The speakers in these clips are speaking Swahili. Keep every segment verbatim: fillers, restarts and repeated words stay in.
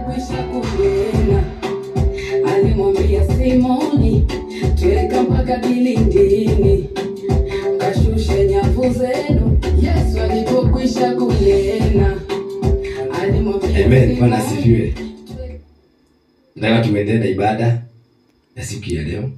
alipokwisha kunena, alimwambia Simoni, tweka mpaka kilindini, kashushe nyavu zenu. Yesu alipokwisha kunena, alimwambia Amen. Bwana asifiwe. Nataka tuendelee na ibada ya siku ya leo.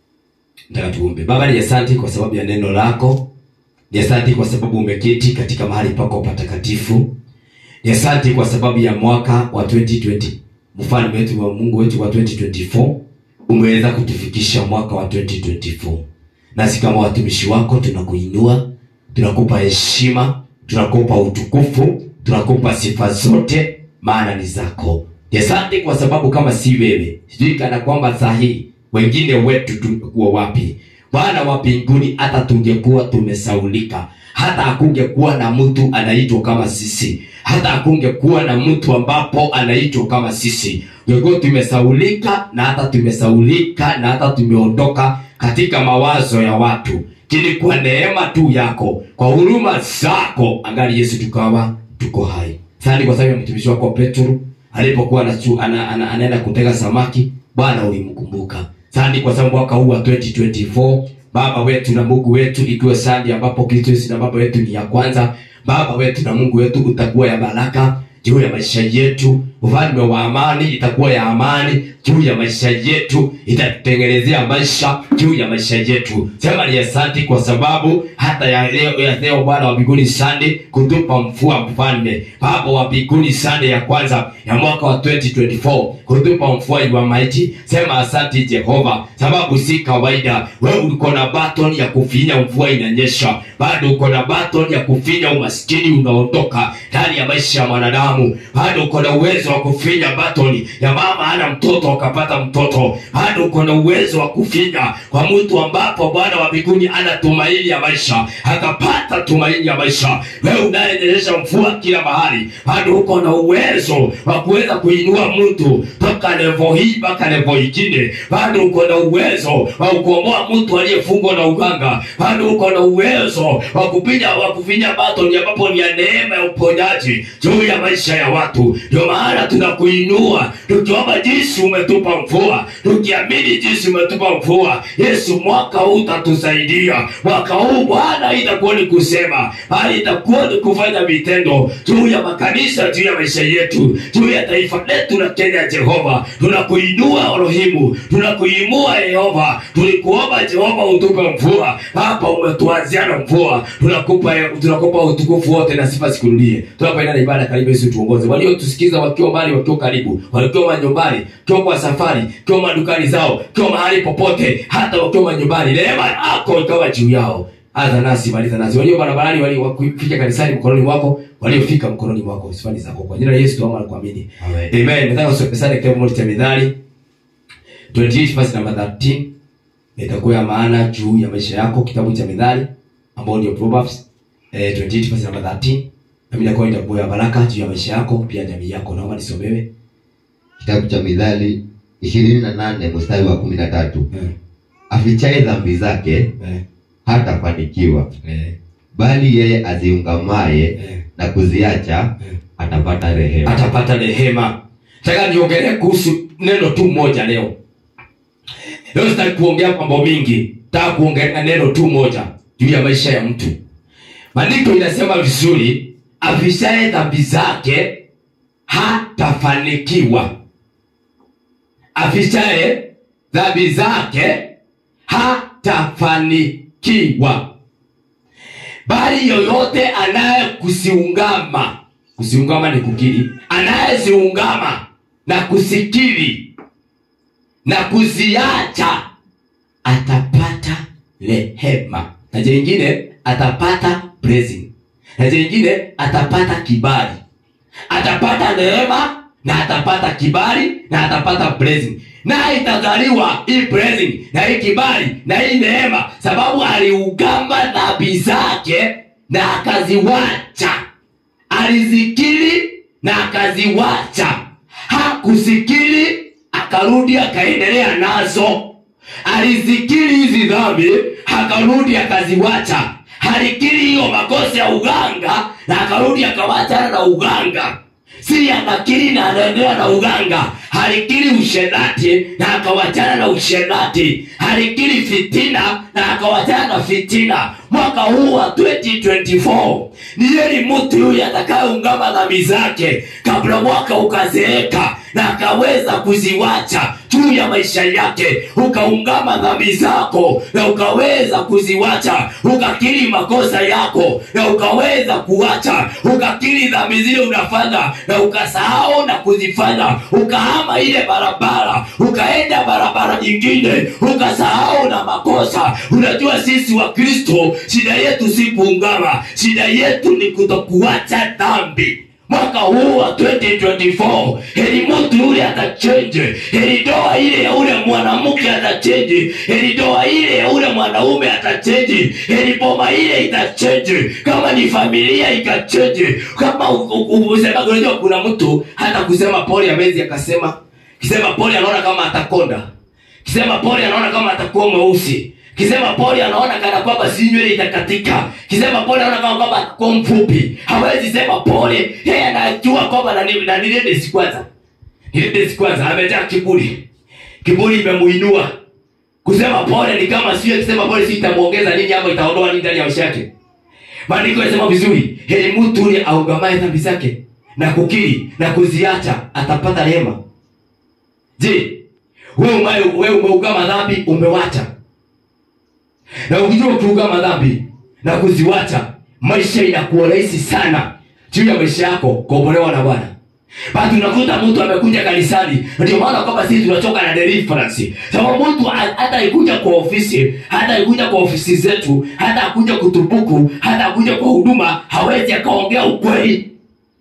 Nataka tuombe. Baba, ni asante kwa sababu ya neno lako. Ni asante kwa sababu umeketi katika mahali pako patakatifu. Ni asante kwa sababu ya mwaka wa twenty twenty. Mfalme wetu wa Mungu wetu wa twenty twenty-four umeweza kutufikisha mwaka wa twenty twenty-four. Nasi kama watumishi wako tunakuinua, tunakupa heshima, tunakupa utukufu, tunakupa sifa zote, maana ni zako. Ni asante kwa sababu kama si wewe, sijui kana kwamba sahihi wengine wetu tungekuwa wapi. Bwana wa mbinguni, hata tungekuwa tumesaulika. Hata hakungekuwa na mtu anaitwa kama sisi. Hata hakungekuwa na mtu ambapo anaitwa kama sisi. Tungekuwa tumesaulika na hata tumesaulika na hata tumeondoka katika mawazo ya watu. Kini kwa neema tu yako, kwa huruma zako, angali Yesu tukawa tuko hai. Asante kwa sababu ya mtumishi wako Petro alipokuwa anaenda ana, ana, ana kutega samaki, Bwana ulimkumbuka. Asante kwa sababu mwaka huu wa twenty twenty-four, Baba wetu na Mungu wetu, ikiwa sandi ambapo Kristo Yesu na Baba wetu ni ya kwanza, Baba wetu na Mungu wetu, utakuwa ya baraka juu ya maisha yetu. Ufalme wa amani itakuwa ya amani juu ya maisha yetu, itatengenezea maisha juu ya maisha yetu. Sema ni asante kwa sababu hata ya leo ya leo Bwana wa mbinguni Sunday kutupa mvua mfalme. Baba wa mbinguni Sunday ya kwanza ya mwaka wa twenty twenty-four kutupa mvua wa maiti. Sema asante Jehova, sababu si kawaida. Wewe uko na baton ya kufinya mvua inanyesha. Bado uko na baton ya kufinya umaskini unaondoka ndani ya maisha ya mwanadamu. Bado uko na uwezo wa kufinya batoni ya mama ana mtoto akapata mtoto. Bado uko na uwezo wa kufinya kwa mtu ambapo Bwana wa mbinguni ana tumaini ya maisha akapata tumaini ya maisha. Wewe unayenyesha mvua kila mahali, bado uko na uwezo wa kuweza kuinua mtu toka level hii mpaka level nyingine. Bado uko na uwezo wa kukomboa mtu aliyefungwa na uganga. Bado uko na uwezo wa kupinya wa kufinya batoni ambapo ni ya neema ya uponyaji juu ya maisha ya watu. Ndio maana tunakuinua tukiomba jinsi umetupa mvua, tukiamini jinsi umetupa mvua. Yesu, mwaka huu utatusaidia. Mwaka huu Bwana itakuwa ni kusema, bali itakuwa ni kufanya vitendo juu ya makanisa, juu ya maisha yetu, juu ya taifa letu la Kenya. Jehova, tunakuinua Elohimu, tunakuinua Yehova. Tulikuomba Jehova utupe mvua, hapa umetuanzia na mvua. Tunakupa tunakupa utukufu wote na sifa zikurudie. Tunapoenda ibada, karibu Yesu tuongoze. Walio tusikiza wakiwa mbali, wakiwa karibu, wakiwa nyumbani, wakiwa kwa safari, wakiwa madukani zao, wakiwa mahali popote, hata wakiwa nyumbani, rehema yako ikawa juu yao. Anza nasi, maliza nasi. Walio barabarani, waliofika kanisani mkononi mwako, waliofika mkononi mwako, sifa zako kwa jina la Yesu tuomba na kuamini. Amen. Amen. Nataka usome kitabu cha Mithali twenty-eight verse number thirteen. Itakuwa ya maana juu ya maisha yako, kitabu cha Mithali ambao ndio Proverbs eh, twenty-eight verse number thirteen. Mimi nakuwa itakuwa ya baraka juu ya maisha yako, pia jamii yako. Naomba nisomewe kitabu cha Mithali ishirini na nane mstari wa kumi na tatu. Yeah. Afichaye dhambi zake yeah, hatafanikiwa. Yeah. Bali yeye aziungamaye yeah, na kuziacha yeah, atapata rehema. Atapata rehema. Nataka niongelee kuhusu neno tu moja leo. Leo sitaki kuongea mambo mingi. Nataka kuongea neno tu moja juu ya maisha ya mtu. Maandiko inasema vizuri, afichaye dhambi zake hatafanikiwa. Afichaye dhambi zake hatafanikiwa. Bali yoyote anaye kusiungama, kusiungama ni kukiri, anaye siungama na kusikiri na kuziacha atapata rehema. Na jingine atapata blessing. Na jingine atapata kibali. Atapata neema na atapata kibali na atapata blessing. Na itazaliwa hii blessing na hii kibali na hii neema sababu aliugamba dhambi zake na akaziwacha. Alizikiri na akaziwacha. Hakusikiri akarudi akaendelea nazo. Alizikiri hizi dhambi akarudi akaziwacha. Halikiri hiyo makosa ya uganga na akarudi akawacha na uganga. Si anakiri na anaendelea na uganga. Halikiri usherati na akawachana na usherati. Halikiri fitina na akawachana na fitina. Mwaka huu wa twenty twenty-four ni yeye mtu yule atakayeungama dhambi zake kabla mwaka ukazeeka na akaweza kuziwacha juu ya maisha yake. Ukaungama dhambi zako na ukaweza kuziwacha, ukakiri makosa yako na ukaweza kuacha, ukakiri dhambi zile unafanya na ukasahau na kuzifanya, ukahama ile barabara ukaenda barabara nyingine, ukasahau na makosa. Unajua sisi wa Kristo shida yetu si kuungama, shida yetu ni kutokuacha dhambi. Mwaka huu wa twenty twenty-four heri mtu yule atachange, heri doa ile ya ule mwanamke atachange, heri doa ile ya ule mwanaume atachange, heri boma ile itachange, kama ni familia ikachange. Kama usema unajua kuna mtu hata kusema pole hawezi akasema, kisema pole anaona kama atakonda, kisema pole anaona kama atakuwa mweusi, kisema pole anaona kana kwamba si nywele itakatika, kisema pole anaona kama kwamba atakuwa mfupi. Hawezi sema pole, yeye anajua kwamba na nini na nile sikwaza. Nile sikwaza amejaa kiburi. Kiburi imemuinua. Kusema pole ni kama sio kusema pole si itamuongeza nini ama itaondoa nini ndani ya maisha yake. Maandiko yanasema vizuri, heri mtu yule aungamaye dhambi zake na kukiri na kuziacha atapata rehema. Je, wewe wewe umeungama dhambi umewacha? Na ukijua kuungama dhambi na kuziwacha, maisha inakuwa rahisi sana juu ya maisha yako kuokolewa na Bwana. Bado unakuta mtu amekuja kanisani, ndio maana kwamba sisi tunachoka na deliverance. Sababu mtu hata ikuja kwa ofisi, hata ikuja kwa ofisi zetu, hata akuja kutubuku, hata akuja kwa huduma, hawezi akaongea ukweli.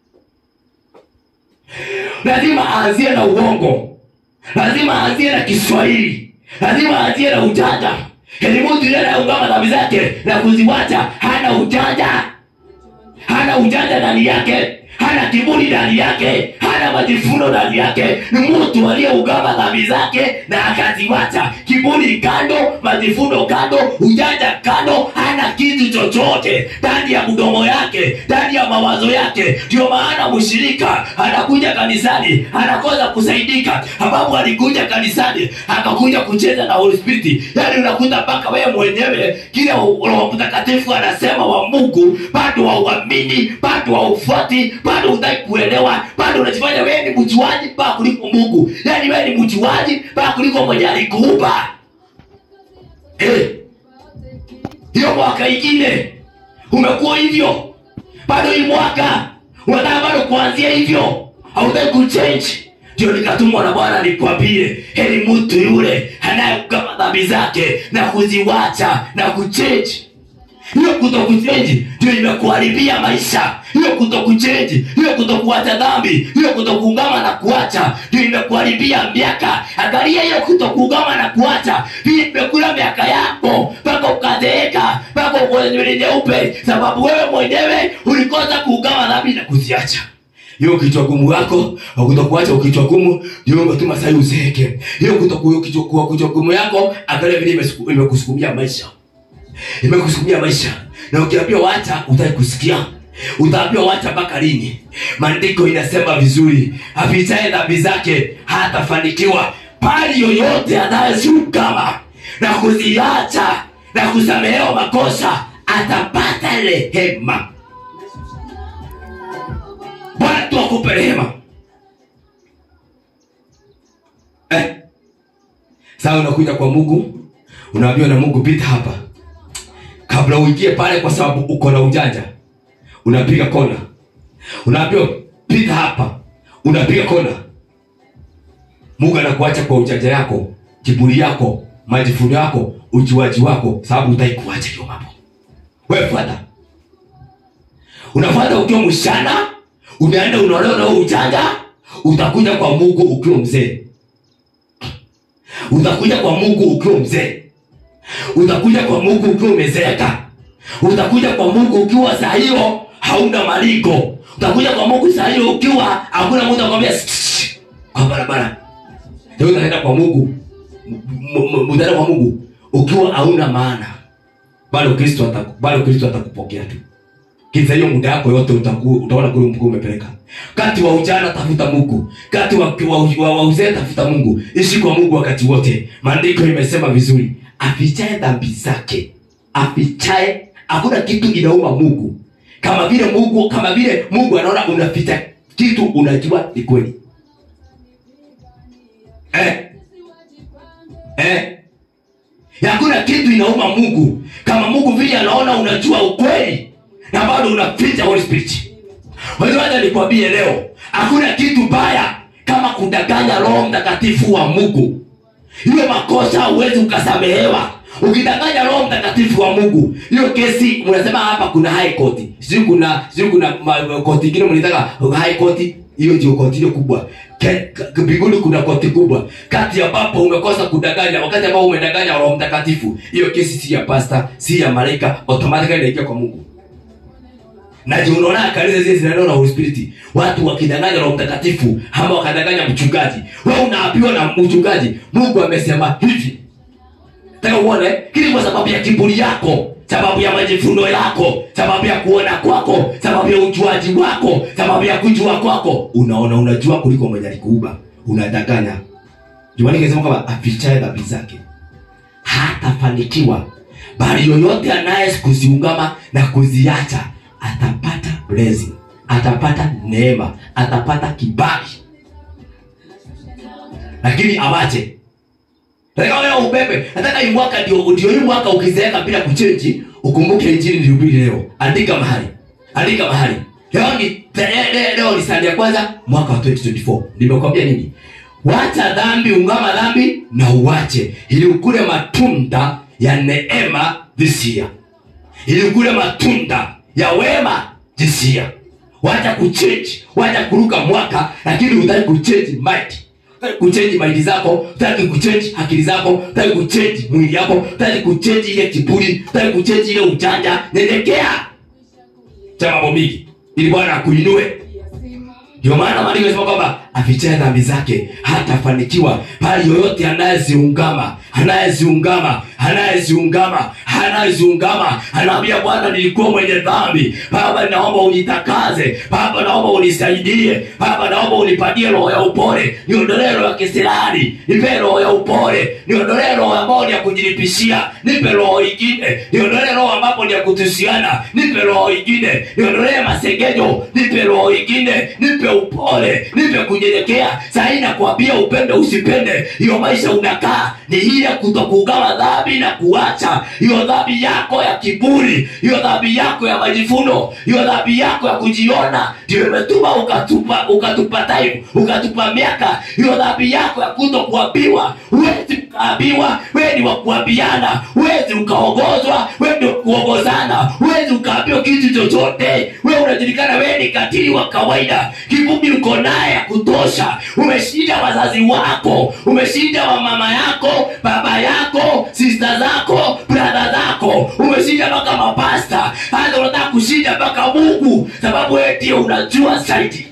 Lazima aanzie na uongo. Lazima aanzie na Kiswahili. Lazima aanzie na ujanja. Heri mtu yule anaungama dhambi zake na kuziwacha, hana ujanja. Hana ujanja ndani yake, hana kiburi ndani yake, hana majivuno ndani yake. Ni mtu aliyeungama dhambi zake na akaziwacha. Kiburi kando, majivuno kando, ujanja kando, hana kitu chochote ndani ya mdomo yake, ndani ya mawazo yake. Ndio maana mshirika anakuja kanisani anakosa kusaidika, sababu alikuja kanisani akakuja kucheza na Holy Spirit. Yaani unakuta mpaka wewe mwenyewe kile Roho Mtakatifu anasema wa Mungu bado hauamini, bado haufuati, bado hutaki kuelewa, bado unajifanya wewe ni mjuaji bado kuliko Mungu. Yaani wewe ni mjuaji bado kuliko mwenye alikuumba. Eh. Hiyo mwaka ingine umekuwa hivyo. Bado hii mwaka unataka bado kuanzia hivyo. Hautaki kuchange. Ndio nikatumwa na Bwana nikwambie, heri mtu yule anayeungama dhambi zake na kuziwacha na kuchange. Hiyo kutokuchange ndio imekuharibia maisha. Hiyo kutokuchange, hiyo kutokuacha dhambi, hiyo kutokuungama na kuacha ndio imekuharibia miaka. Angalia hiyo kutokuungama na kuacha, vile imekula miaka yako mpaka ukazeeka, mpaka uwe nywele nyeupe, sababu wewe mwenyewe ulikosa kuungama dhambi na kuziacha. Hiyo kichwa gumu yako, au kutokuacha kichwa gumu, ndio unatuma sasa uzeeke. Hiyo kutokuwa kichwa kichwa gumu yako, angalia vile imekusukumia maisha. Imekusukumia maisha. Na ukiambiwa wacha, utaki kusikia. Utaambiwa wacha mpaka lini? Maandiko inasema vizuri, apitaye dhambi zake hatafanikiwa, bali yoyote anayeungama na kuziacha na kusamehewa makosa atapata rehema. Bwana tu akupe rehema. Eh. Sasa unakuja kwa Mungu, unaambiwa na Mungu pita hapa. Kabla uingie pale kwa sababu uko na ujanja, unapiga kona. Unaambiwa pita hapa, unapiga kona. Mungu anakuacha kwa ujanja yako, kiburi yako, majivuno yako, ujuaji wako, sababu utaki kuacha hiyo mambo. Wewe fuata. Unafuata ukiwa mshana, unaenda unaolewa na ujanja, utakuja kwa Mungu ukiwa mzee. Utakuja kwa Mungu ukiwa mzee. Utakuja kwa Mungu ukiwa umezeeka. Utakuja kwa Mungu ukiwa saa hiyo hauna maliko. Utakuja kwa Mungu saa hiyo ukiwa hakuna mtu akwambia kwa barabara. Ndio utaenda kwa Mungu. Mudara kwa Mungu ukiwa hauna maana. Bado Kristo ataku, bado Kristo atakupokea tu. Kiza hiyo muda wako yote utakuwa utaona kule Mungu umepeleka. Kati wa ujana tafuta Mungu, kati wa wa, wa, wa uzee tafuta Mungu. Ishi kwa Mungu wakati wote. Maandiko imesema vizuri, afichaye dhambi zake, afichaye, hakuna kitu inauma Mungu. Kama vile Mungu, kama vile Mungu anaona unaficha kitu unajua ni kweli. Eh. Eh. Hakuna kitu inauma Mungu kama Mungu vile anaona unajua ukweli na bado unaficha Holy Spirit. Wewe nikwambie leo, hakuna kitu baya kama kudanganya Roho Mtakatifu wa Mungu. Hiyo makosa huwezi ukasamehewa. Ukidanganya Roho Mtakatifu wa Mungu, hiyo kesi mnasema hapa kuna high court. Sio kuna sio kuna court nyingine mnataka high court, hiyo ndio court ile kubwa. Mbinguni kuna koti kubwa. Kati ambapo umekosa kudanganya, wakati ambao umedanganya Roho Mtakatifu, hiyo kesi si ya pastor, si ya malaika, automatically inaingia kwa Mungu. Na je, unaona kanisa zile zinaenda na Holy Spirit, watu wakidanganya Roho Mtakatifu ama wakadanganya mchungaji, wewe unaapiwa na mchungaji, Mungu amesema hivi. Nataka uone kile kwa sababu ya kiburi yako, sababu ya majifuno yako, sababu ya kuona kwako, sababu ya ujuaji wako, sababu ya kujua kwako, unaona unajua kuliko mwenye alikuuba, unadanganya. Jumani ingesema kama afichaye dhambi zake hatafanikiwa, bali yoyote anaye kuziungama na kuziacha atapata blessing, atapata neema, atapata kibali. Lakini awache. Nataka wewe ubebe. Nataka hii mwaka ndio ndio hii mwaka ukizeeka bila kuchange, ukumbuke injili nilihubiri leo. Andika mahali. Andika mahali. Leo ni leo ni Sunday ya kwanza mwaka wa twenty twenty-four. Nimekwambia nini? Wacha dhambi, ungama dhambi na uache ili ukule matunda ya neema this year. Ili ukule matunda ya wema this year. Wacha kuchange, wacha kuruka mwaka, lakini utaki kuchange mind. Utaki kuchange mind zako, utaki kuchange akili zako, utaki kuchange mwili yako, utaki kuchange ile kiburi, utaki kuchange ile ujanja. Nyenyekea. Cha mambo mingi ili Bwana akuinue. Ndio maana Maandiko yanasema kwamba afichaye dhambi zake hatafanikiwa, bali yoyote anayeziungama, anayeziungama, anayeziungama, anayeziungama, anaambia Bwana nilikuwa mwenye dhambi, Baba naomba unitakaze, Baba naomba unisaidie, Baba naomba unipatie roho ya upole, niondolee roho ya kisirani, nipe roho ya upole, niondolee roho ambayo ni ya kujilipishia, nipe roho nyingine, niondolee roho ambapo ni ya kutusiana, nipe roho nyingine, niondolee masengenyo, nipe roho nyingine, nipe upole, nipe kunyenyekea. Sasa nakwambia upende usipende, hiyo maisha unakaa ni ile kutokugawa dhambi na kuacha hiyo dhambi yako ya kiburi, hiyo dhambi yako ya majifuno, hiyo dhambi yako ya kujiona ndio imetuma ukatupa ukatupa time, ukatupa miaka. Hiyo dhambi yako ya kutokuambiwa, huwezi ukaambiwa, wewe ni wa kuambiana, huwezi ukaongozwa, wewe ndio kuongozana, huwezi ukaambiwa kitu chochote, wewe unajulikana wewe ni katili wa kawaida. Kiburi uko naye ya kutosha, umeshinda wazazi wako, umeshinda wa mama yako, baba yako, sister zako, brother zako, umeshinda mpaka mapasta, hata unataka kushinda mpaka Mungu, sababu wewe ndio unajua zaidi.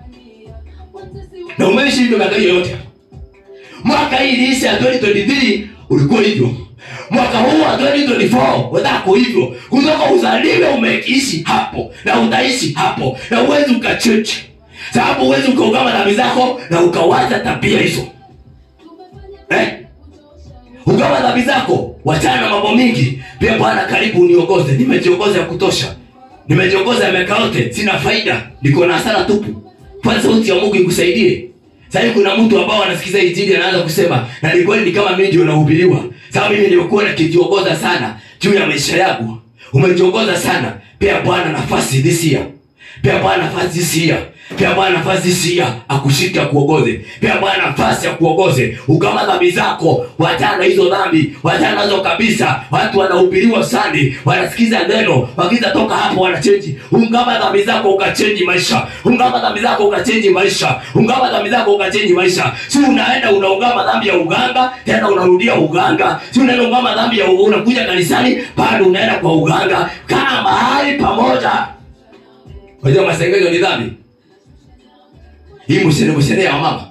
Na umeshinda miaka yote. Mwaka hii iliisha ya twenty twenty-three ulikuwa hivyo. Mwaka huu wa twenty twenty-four wadako hivyo. Kutoka uzaliwe umeishi hapo na utaishi hapo na uwezi ukacheche. Sababu uwezi ukaungama dhambi zako na ukawacha tabia hizo. Eh? Ungama dhambi zako, wachana na mambo mingi. Pia Bwana karibu uniongoze. Nimejiongoza ya kutosha. Nimejiongoza ya miaka yote, sina faida. Niko na hasara tupu. Kwa sauti ya Mungu ikusaidie. Sasa kuna mtu ambao anasikiza injili anaanza kusema, na ni kweli ni kama mimi ndio nahubiriwa. Sasa mimi nimekuwa nikijiongoza sana juu ya maisha yangu. Umejiongoza sana. Pia Bwana nafasi this year. Pia Bwana nafasi this year. Pia Bwana nafasi this year akushike kuongoze. Pia Bwana nafasi ya kuongoze. Ugama dhambi zako, wachana hizo dhambi, wachana nazo kabisa. Watu wanahubiriwa sana, wanasikiza neno, wakiza toka hapo wanachange. Ungama dhambi zako ukachange maisha. Ungama dhambi zako ukachange maisha. Ungama dhambi zako ukachange maisha. Si unaenda unaungama dhambi ya uganga, tena unarudia uganga. Si unaenda ungama dhambi ya uganga, unakuja kanisani, bado unaenda kwa uganga. Kaa mahali pamoja. Wajua masengenyo ni dhambi. Hii msene msene ya mama.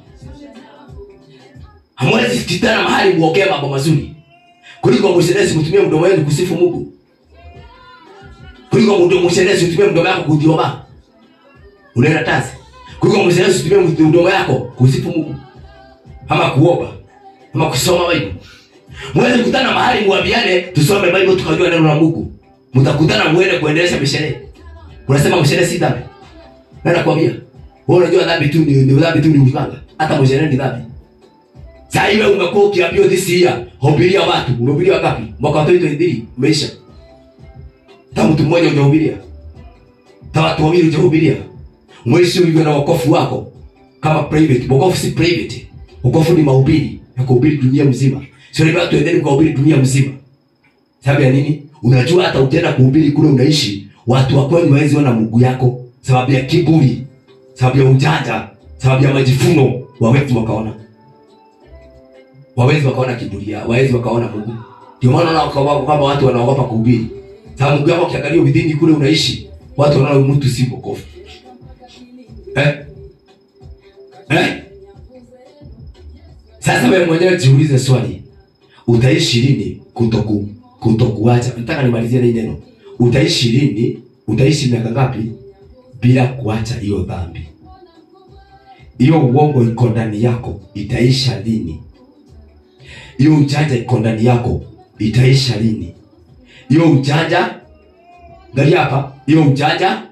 Hamwezi kitana mahali muongee mambo mazuri. Kuliko msene kutumia mdomo wenu kusifu Mungu. Kuliko mtu mshenesi utumie mdomo wako kujiomba. Unaenda tazi. Kuliko mshenesi utumie mdomo wako kusifu Mungu. Ama kuomba. Ama kusoma Biblia. Mweze kukutana mahali muambiane tusome Biblia tukajua neno la Mungu. Mtakutana muende kuendelesha mishale. Unasema mshale si dhambi. Na nakwambia, wewe unajua dhambi tu ni ni dhambi tu ni ujanga. Hata mshale ni dhambi. Sasa hivi umekuwa ukiambiwa this year, hubiria watu. Umehubiria ngapi? Mwaka wa twenty twenty-three umeisha. Hata mtu mmoja hujahubiria. Hata watu wawili hujahubiria. Mwisho hivyo na wokovu wako kama private. Wokovu si private. Wokovu ni mahubiri. Ya kuhubiri dunia mzima. Sio ni watu endeni kuhubiri dunia mzima. Sababu ya nini? Unajua hata utaenda kuhubiri kule unaishi, watu wa kweli hawezi ona Mungu yako sababu ya kiburi, sababu ya ujanja, sababu ya majifuno, wawezi wakaona. Wawezi wakaona kiburi, wawezi wakaona Mungu. Ndio maana unaona kama watu wanaogopa kuhubiri. Sababu Mungu yako kiangalia vidini kule unaishi, watu wanaona mtu si mkofu. Eh? Eh? Sasa wewe mwenyewe jiulize swali. Utaishi lini kutoku kutokuacha? Nataka nimalizie na neno. Utaishi lini? Utaishi miaka ngapi bila kuacha hiyo dhambi? Hiyo uongo iko ndani yako itaisha lini? Hiyo ujanja iko ndani yako itaisha lini? Hiyo ujanja ndani hapa, hiyo ujanja,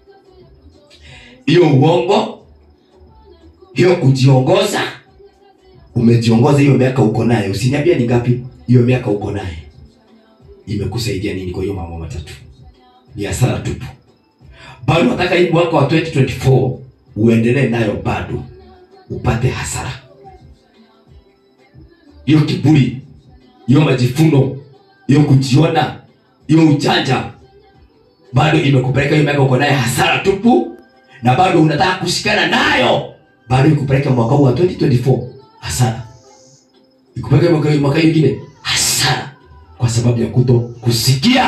hiyo uongo, hiyo kujiongoza. Umejiongoza hiyo miaka uko naye. Usiniambie ni ngapi hiyo miaka uko naye. Imekusaidia nini kwa hiyo mambo matatu? Ni hasara tupu. Bado nataka hii mwaka wa twenty twenty-four uendelee nayo bado upate hasara. Hiyo kiburi, hiyo majifuno, hiyo kujiona, hiyo ujanja bado imekupeleka hiyo miaka uko naye hasara tupu, na bado unataka kushikana nayo. Bado ikupeleka mwaka wa twenty twenty-four hasara. Ikupeleka mwaka mwaka mwingine hasara kwa sababu ya kuto kusikia,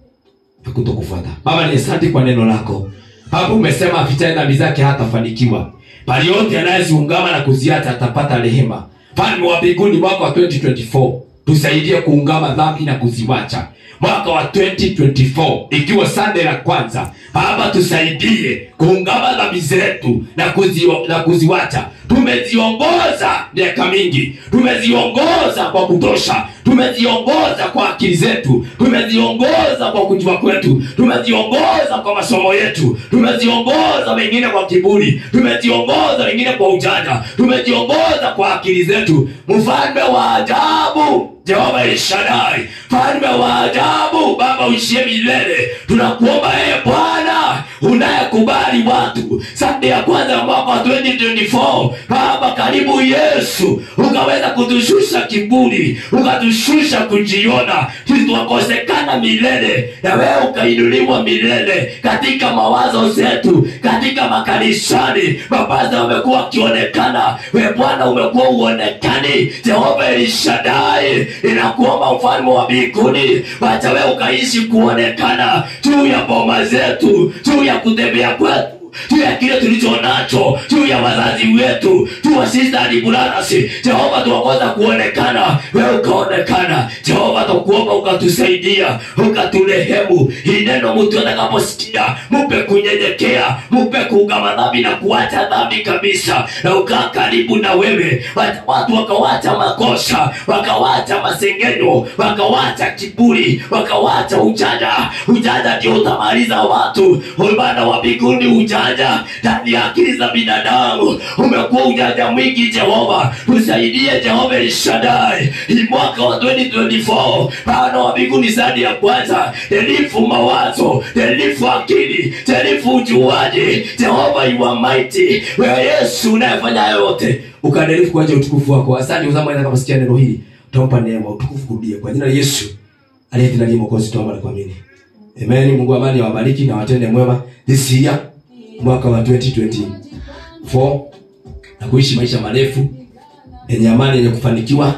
ya kuto kufuata. Baba, ni asante kwa neno lako. Hapo umesema afichaye dhambi zake hatafanikiwa, bali yote anayeziungama na kuziacha atapata rehema. Mfalme wa mbinguni, mwaka wa twenty twenty-four tusaidie kuungama dhambi na kuziwacha. Mwaka wa twenty twenty-four ikiwa Sunday la kwanza, Baba tusaidie kuungama dhambi zetu na kuzio, na kuziwacha. Tumeziongoza miaka mingi, tumeziongoza kwa kutosha, tumeziongoza kwa akili zetu, tumeziongoza kwa kujua kwetu, tumeziongoza kwa masomo yetu, tumeziongoza wengine kwa kiburi, tumeziongoza wengine kwa ujanja, tumeziongoza kwa akili zetu. Mfalme wa ajabu, Jehova Elshadai, Mfalme wa ajabu, Baba uishie milele, tunakuomba ee Bwana unayekubali watu. Sunday ya kwanza ya mwaka wa twenty twenty-four, Baba karibu Yesu, ukaweza kutushusha kiburi, ukatushusha kujiona tunakosekana milele, na wewe ukainuliwa milele katika mawazo zetu, katika makanisani. Mabaza wamekuwa wakionekana, wewe Bwana umekuwa uonekani. Jehova Elshadai, inakuomba Mfalme wa mbinguni, wacha wewe ukaishi kuonekana juu ya boma zetu, juu ya kutembea kwetu, juu ya kile tulicho nacho, juu ya wazazi wetu, juu ya sisi hadi bulanasi. Jehova tuongoza kuonekana, wewe ukaonekana. Jehova tukuomba ukatusaidia, ukatulehemu. Hii neno mtu atakaposikia, mupe kunyenyekea, mupe kuungama dhambi na kuacha dhambi kabisa, na ukaa karibu na wewe. Watu wakawacha makosa, wakawacha masengenyo, wakawacha kiburi, wakawacha ujanja. Ujanja ndio utamaliza watu. Bwana wa mbinguni, ujanja ndani ya akili za binadamu umekuwa ujanja mwingi. Jehova tusaidie, Jehova Elshadai, hii mwaka wa twenty twenty-four, Bwana wa mbinguni, sadi ya kwanza, elifu mawazo, elifu akili, elifu ujuaji. Jehova you are mighty, wewe Yesu unayefanya yote, ukadelifu kwa ajili utukufu wako. Asante uzama ina kama sikia neno hili, tuomba neema utukufu kurudie kwa jina la Yesu aliye ndani ya Mwokozi, tuomba na kuamini. Amen. Mungu amani awabariki na watende mwema this year, mwaka wa twenty twenty-four, na kuishi maisha marefu yenye amani, yenye kufanikiwa,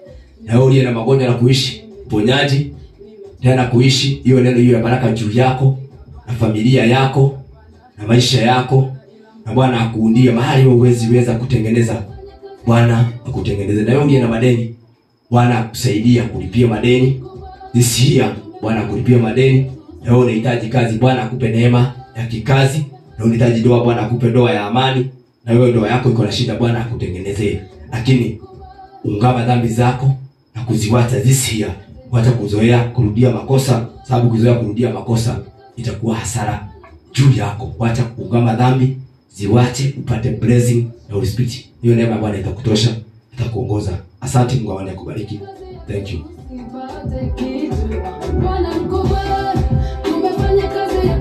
na wewe uliye na magonjwa na kuishi ponyaji, tena kuishi hiyo neno hiyo ya baraka juu yako na familia yako na maisha yako, na Bwana akuundie mahali wewe uwezi weza kutengeneza. Bwana akutengeneze. Na wewe uliye na madeni, Bwana akusaidia kulipia madeni this year, Bwana kulipia madeni, Na wewe unahitaji kazi, Bwana akupe neema ya kikazi. Na unahitaji ndoa, Bwana akupe ndoa ya amani. Na wewe ndoa yako iko na shida, Bwana akutengenezee. Lakini ungama dhambi zako na kuziwacha this year. Wacha kuzoea kurudia makosa, sababu kuzoea kurudia makosa itakuwa hasara juu yako. Wacha kuungama dhambi, ziwache upate blessing na Holy Spirit. Hiyo neema Bwana itakutosha, itakuongoza. Asante, Mungu akubariki. Thank you. Bwana mkubwa, tumefanya kazi